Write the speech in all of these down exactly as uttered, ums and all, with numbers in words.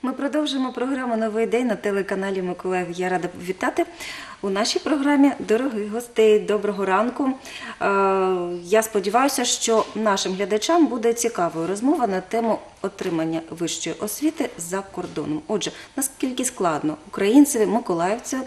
Ми продовжуємо програму «Новий день» на телеканалі Миколаїв. Я рада вітати у нашій програмі дорогих гостей. Доброго ранку. Я сподіваюся, що нашим глядачам буде цікавою розмова на тему отримання вищої освіти за кордоном. Отже, наскільки складно українцеві, миколаївцю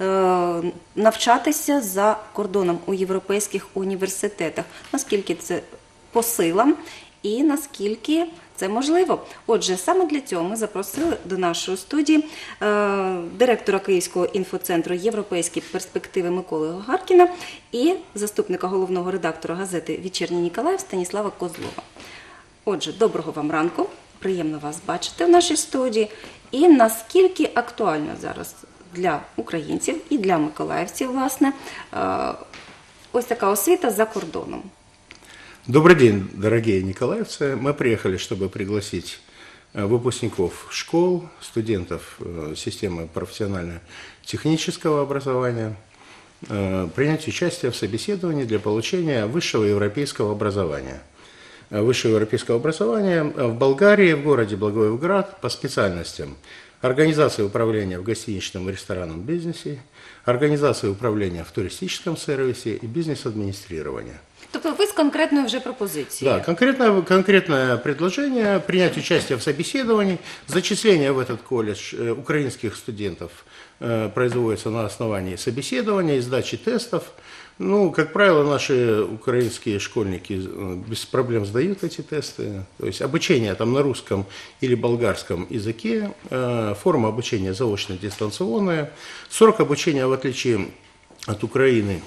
навчатися за кордоном у європейських університетах? Наскільки це по силам і наскільки це можливо. Отже, саме для цього ми запросили до нашої студії е, директора Київського інфоцентру «Європейські перспективи» Миколи Гагаркіна і заступника головного редактора газети «Вечірній Ніколаїв» Станіслава Козлова. Отже, доброго вам ранку, приємно вас бачити в нашій студії. І наскільки актуально зараз для українців і для миколаївців, власне, е, ось така освіта за кордоном? Добрый день, дорогие николаевцы. Мы приехали, чтобы пригласить выпускников школ, студентов системы профессионально-технического образования принять участие в собеседовании для получения высшего европейского образования. Высшего европейского образования в Болгарии, в городе Благоевград по специальностям организация управления в гостиничном и ресторанном бизнесе, организация управления в туристическом сервисе и бизнес-администрирование. Тобто ви з конкретною вже пропозицією? Да, конкретное, конкретное предложение принять участие в собеседовании. Зачисление в этот колледж украинских студентов производится на основании собеседования и сдачи тестов. Ну, как правило, наши украинские школьники без проблем сдают эти тесты. То есть обучение там на русском или болгарском языке, форма обучения заочно-дистанционная. Срок обучения, в отличие от Украины,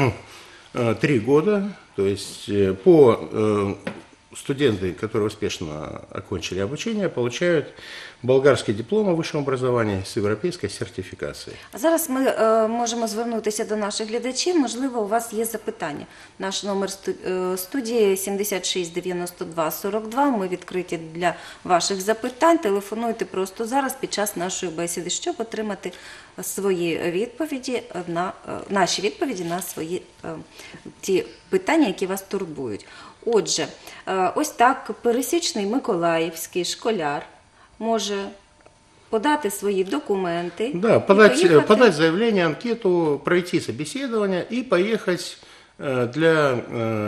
три года. То есть по студенты, которые успешно окончили обучение, получают болгарський диплом о вищому образованні з європейською сертифікацією. А зараз ми е, можемо звернутися до наших глядачів. Можливо, у вас є запитання. Наш номер студії сімдесят шість дев'яносто два сорок два. Ми відкриті для ваших запитань. Телефонуйте просто зараз під час нашої бесіди, щоб отримати свої відповіді на наші відповіді на свої е, ті питання, які вас турбують. Отже, ось так пересічний миколаївський школяр може подати свої документи. Да, подать, подать заявление, анкету, пройти собеседование и поехать для,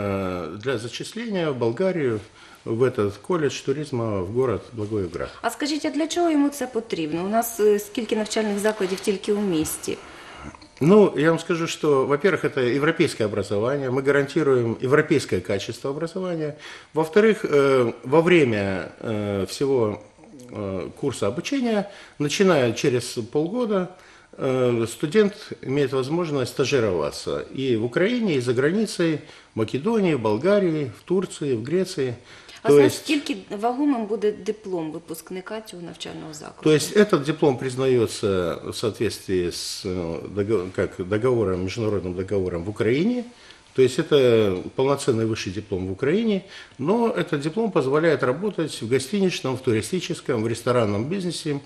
для зачисления в Болгарию в этот колледж туризма в город Благоевград. А скажіть, а для чого йому це потрібно? У нас скільки навчальних закладів тільки у місті? Ну, я вам скажу, что, во-первых, это европейское образование, мы гарантируем европейское качество образования. Во-вторых, во время всего курса обучения, начиная через полгода, студент имеет возможность стажироваться и в Украине, и за границей, в Македонии, в Болгарии, в Турции, в Греции. А наскільки вагомим буде диплом випускника цього навчального закладу? То есть этот диплом признается в соответствии с как договором, международным договором в Украине. То есть это полноценный высший диплом в Украине, но этот диплом позволяет работать в гостиничном, в туристическом, в ресторанном бизнесе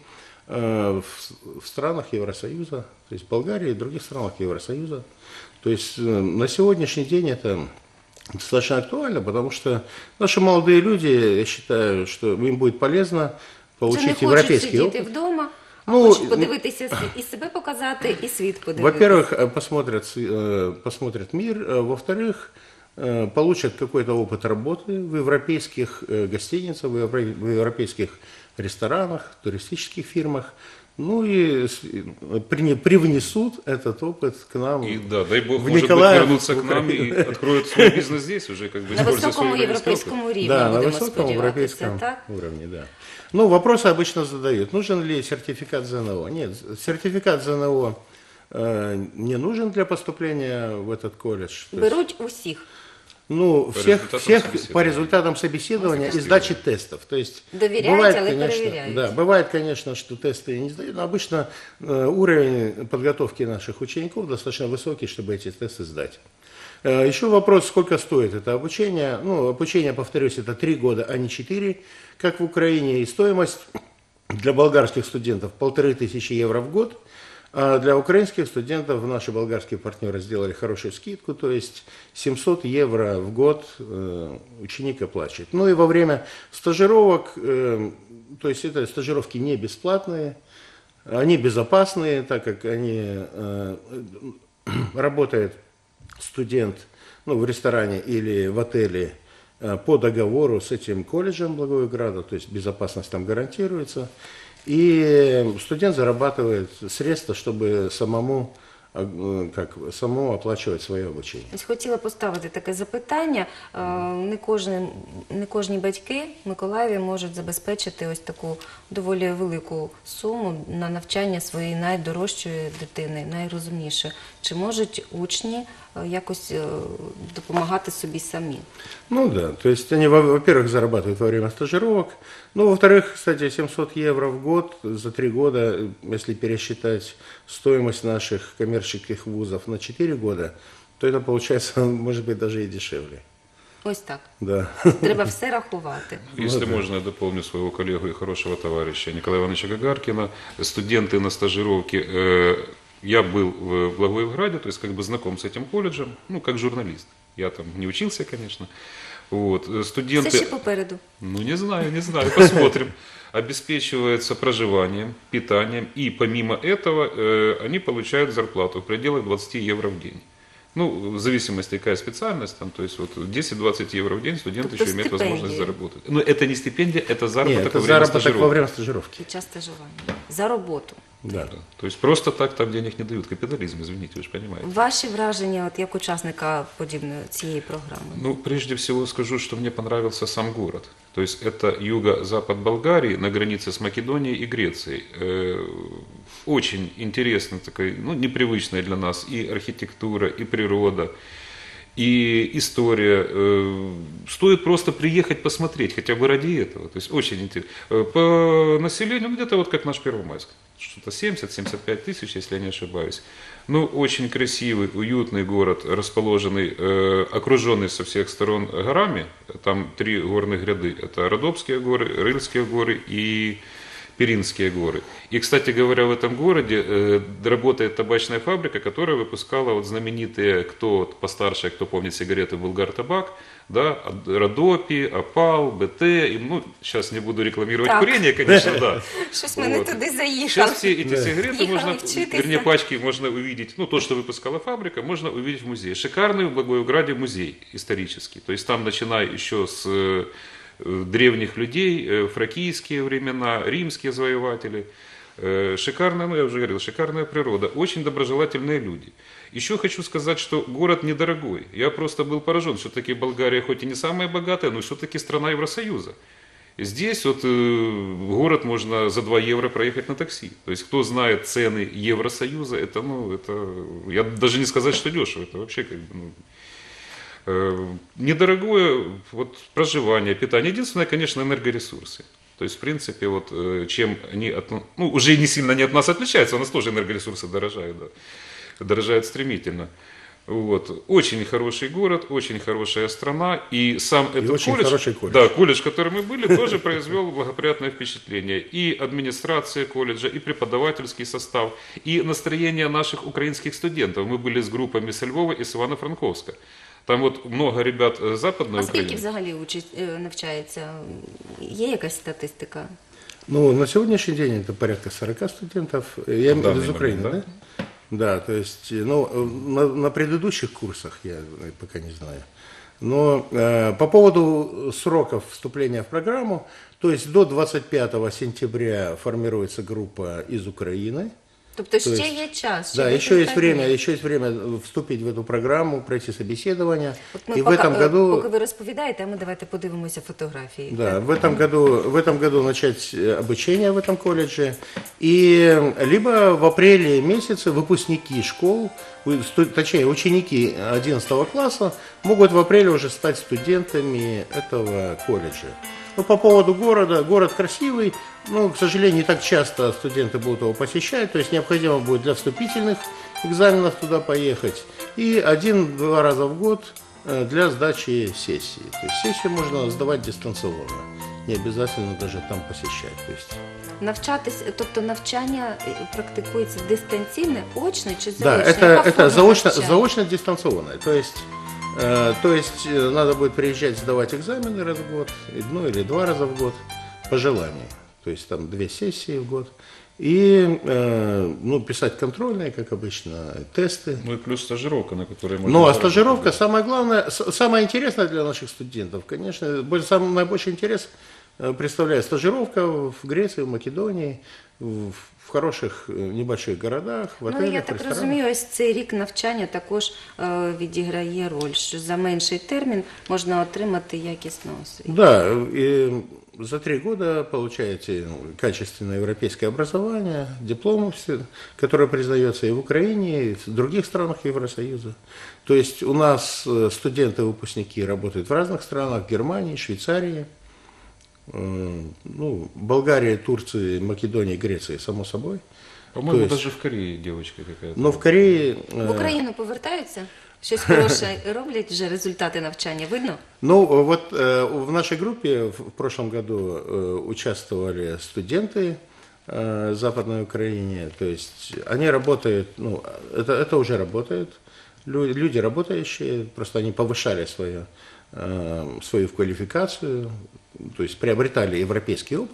в странах Евросоюза, то есть в Болгарии и других странах Евросоюза. То есть на сегодняшний день это достаточно актуально, потому что наши молодые люди, я считаю, что им будет полезно получить европейский опыт. Це не хочуть сидіти вдома, а ну, хочуть подивитися і себе показати, і світ подивитися. Во-первых, посмотрят, посмотрят мир, во-вторых, получат какой-то опыт работы в европейских гостиницах, в европейских ресторанах, туристических фирмах. Ну и привнесут этот опыт к нам. И да, дай бог, в может Николаев, быть, вернуться к нам и откроют свой бизнес здесь уже, как бы, на высоком европейском уровне. Да, на высоком европейском уровне, да. Ну, вопросы обычно задают. Нужен ли сертификат ЗНО? Нет, сертификат ЗНО э, не нужен для поступления в этот колледж. Берут у всех. Ну, всех, всех по результатам собеседования и сдачи тестов. То есть бывает, конечно, да, бывает, конечно, что тесты не сдают, но обычно э, уровень подготовки наших учеников достаточно высокий, чтобы эти тесты сдать. Э, еще вопрос, сколько стоит это обучение. Ну, обучение, повторюсь, это три года, а не четыре, как в Украине. И стоимость для болгарских студентов полторы тысячи евро в год. А для украинских студентов наши болгарские партнеры сделали хорошую скидку, то есть семьсот евро в год э, ученик оплачивает. Ну и во время стажировок, э, то есть это стажировки не бесплатные, они безопасные, так как они э, работает студент ну, в ресторане или в отеле э, по договору с этим колледжем Благоевграда, то есть безопасность там гарантируется. И студент зарабатывает средства, чтобы самому, е, как, самому оплачивать своє обучення. Ось хотіла поставити таке запитання. Е, Не кожен, не кожні батьки в Миколаєві можуть забезпечити ось таку доволі велику суму на навчання своєї найдорожчої дитини, найрозумніше. Чи можуть учні е, якось е, допомагати собі самі? Ну да, то есть они, во- во-первых, зарабатывают во время стажировок, ну, во-вторых, кстати, семьсот евро в год за три года, если пересчитать стоимость наших коммерческих вузов на четыре года, то это получается, может быть, даже и дешевле. Ось так. Да. Треба все рахувати. Если Ну да. можно, я дополню своего коллегу и хорошего товарища Николая Ивановича Гагаркина. Студенты на стажировке, э, я был в Благоевграде, то есть как бы знаком с этим колледжем, ну, как журналист. Я там не учился, конечно. Вот. э, Студенты... Все ще попереду. Ну, не знаю, не знаю, посмотрим. Обеспечивается проживанием, питанием, и помимо этого э, они получают зарплату в пределах двадцать евро в день. Ну, в зависимости, какая специальность, там, то есть вот десять-двадцать евро в день студент Тобто еще имеет стипендії. возможность заработать. Но это не стипендия, это Нет, заработок это во время заработок во стажировки. время стажировки. Під час стажування. За роботу. Да. Да. То есть просто так там денег не дают. Капитализм, извините, вы же понимаете. Ваші враження от як учасника подібної цієї програми? Ну, прежде всего скажу, что мне понравился сам город. То есть это юго-запад Болгарии на границе с Македонией и Грецией. Э, Очень интересно, такая, ну, непривычная для нас и архитектура, и природа, и история. Э, Стоит просто приехать посмотреть, хотя бы ради этого. То есть очень интересно. Э, По населению ну, где-то вот как наш Первомайск. Что-то семьдесят-семьдесят пять тысяч, если я не ошибаюсь. Ну, очень красивый, уютный город, расположенный, э, окруженный со всех сторон горами. Там три горных гряды. Это Родопские горы, Рыльские горы и Пиринские горы. И, кстати говоря, в этом городе э, работает табачная фабрика, которая выпускала вот знаменитые, кто вот постарше, кто помнит сигареты «Булгар Табак», да, Родопи, Опал, БТ. И, ну, сейчас не буду рекламировать Так. курение, конечно, да. Щось ми не Вот. туди заїхали. Сейчас все эти Да. сигареты Ехали можно, вчитися. вернее, пачки можно увидеть, ну, то, что выпускала фабрика, можно увидеть в музее. Шикарный в Благоевграде музей исторический. То есть там, начиная еще с э, древних людей, э, фракийские времена, римские завоеватели. Э, Шикарная, ну, я уже говорил, шикарная природа, очень доброжелательные люди. Еще хочу сказать, что город недорогой. Я просто был поражен. Все-таки Болгария хоть и не самая богатая, но все-таки страна Евросоюза. Здесь вот э, в город можно за два евро проехать на такси. То есть кто знает цены Евросоюза, это, ну, это, я даже не сказать, что дешево, это вообще как бы, ну, э, недорогое вот, проживание, питание. Единственное, конечно, энергоресурсы. То есть, в принципе, вот, э, чем они, от, ну, уже не сильно они от нас отличаются, у нас тоже энергоресурсы дорожают, да, дорожают стремительно. Вот. Очень хороший город, очень хорошая страна. И сам этот очень колледж, хороший колледж. Да, колледж, в котором мы были, тоже произвел благоприятное впечатление. И администрация колледжа, и преподавательский состав, и настроение наших украинских студентов. Мы были с группами со Львова и с Ивано-Франковска. Там вот много ребят э, западной А скільки Украины. взагалі учить, е, навчається? Є якась статистика? Ну, на сегодняшний день это порядка сорока студентов. Я имею в виду данный из Украины, момент, да? Да, то есть, ну, на, на предыдущих курсах я пока не знаю. Но э, по поводу сроков вступления в программу, то есть до двадцать пятого сентября формируется группа из Украины. Тобто ще есть, є час. Да, ще еще есть декілька время, днів. еще есть время вступить в эту программу, пройти собеседование. От ми И в поки, этом е, году... поки ви розповідаєте, а ми давайте подивимося фотографії. Да, в этом году, в этом году начать э, обучение в этом колледже. И либо в апреле месяце выпускники школ, у- сту- точнее ученики одиннадцатого класса могут в апреле уже стать студентами этого колледжа. Ну, по поводу города, город красивый, но, к сожалению, не так часто студенты будут его посещать, то есть необходимо будет для вступительных экзаменов туда поехать и один-два раза в год э, для сдачи сессии. То есть сессию можно сдавать дистанционно, не обязательно даже там посещать. То есть навчатись, тобто навчання е, практикується дистанційне, очно чи Да, заочно? это, Яка это форма заочно, навчання? заочно-дистанционное. То есть, э, то есть э, надо будет приезжать сдавать экзамены раз в год, ну или два раза в год, по желанию. То есть там две сессии в год. И э, ну, писать контрольные, как обычно, тесты. Ну и плюс стажировка, на которой можно... Ну а заработать. стажировка, самое главное, с- самое интересное для наших студентов, конечно, больше, самый наибольший интерес э, представляет стажировка в Греции, в Македонии, в, в хороших э, небольших городах, в Ну, отелях, я в так ресторанах. розумію, ось цей рік навчання також е, відіграє роль, що за менший термін можна отримати якісну освіту. Да, и за три года получаете качественное европейское образование, диплом, все, который признается и в Украине, и в других странах Евросоюза. То есть у нас э, студенты-выпускники работают в разных странах, Германии, Швейцарии, э, ну, Болгарии, Турции, Македонии, Греции, само собой. По-моему, То есть- даже в Корее девочка какая-то. Но в Корее... э, В Україну повертаються? Щось хороше роблять вже результати навчання, видно? Ну, вот э, в нашей группе в в прошлом году э, участвовали студенты э, Западной Украине, то есть они работают, ну, это, это уже работает, Лю- люди работающие, просто они повышали свою, э, свою квалификацию, то есть приобретали европейский опыт,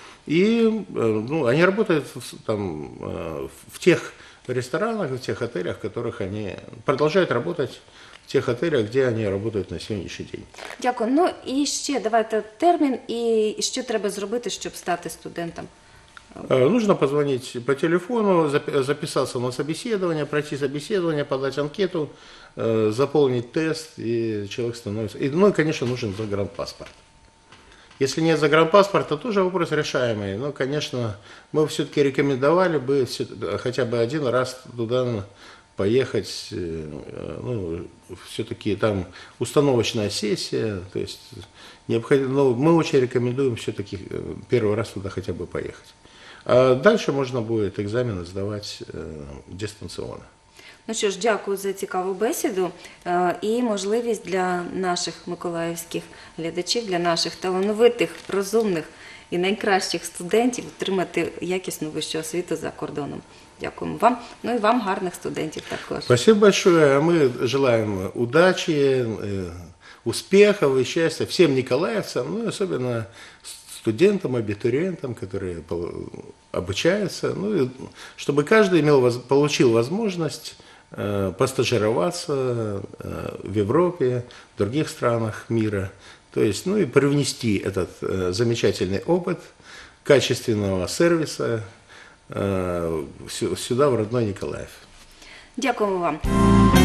и э, ну, они работают в, там, э, в тех ресторанах, в тех отелях, в которых они продолжают работать, в тех отелях, где они работают на сьогоднішній день. Дякую. Ну і ще давайте термін, і що треба зробити, щоб стати студентом? Э, Нужно позвонить по телефону, зап- записаться на собеседование, пройти собеседование, подать анкету, э, заполнить тест, и человек становится... И, ну и, конечно, нужен загранпаспорт. Если нет загранпаспорта, тоже вопрос решаемый. Но, конечно, мы все-таки рекомендовали бы всё- хотя бы один раз туда поехать. э, Ну, все-таки там установочная сессия. То есть необходимо, ну, мы очень рекомендуем все-таки э, первый раз туда хотя бы поехать. А дальше можно будет экзамены сдавать э, дистанционно. Ну що ж, дякую за цікаву бесіду е, і можливість для наших миколаївських глядачів, для наших талановитих, розумних і найкращих студентів отримати якісну вищу освіту за кордоном. Дякуємо вам. Ну і вам гарних студентів також. Спасибо большое. А мы желаем удачи, э, успехов и счастья всем николаевцам, ну и особенно студентам, абитуриентам, которые пол- обучаются, ну и чтобы каждый имел, воз- получил возможность э, постажироваться э, в Европе, в других странах мира, то есть, ну и привнести этот э, замечательный опыт качественного сервиса э, сю- сюда, в родной Николаев. Дякуємо вам.